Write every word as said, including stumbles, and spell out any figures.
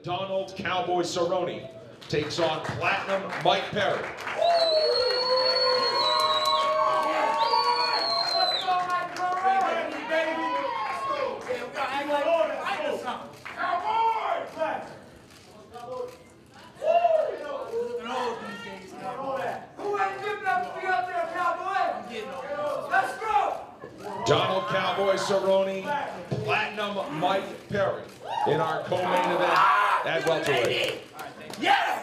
Donald Cowboy Cerrone takes on Platinum Mike Perry. Donald Cowboy Cerrone, Platinum Mike Perry in our co-main event at welterweight. Yes!